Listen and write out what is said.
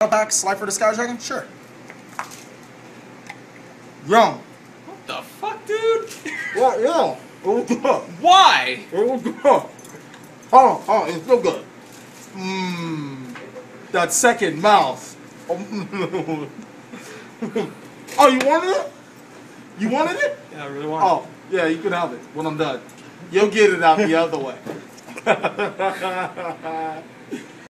Back Life for the Sky Dragon? Sure. Yum. What the fuck, dude? What? Yeah. It was good. Why? It was good. Hold on, it's so good. That second mouth. Oh, you wanted it? You wanted it? Yeah, I really want Oh, yeah, you can have it when I'm done. You'll get it out the other way.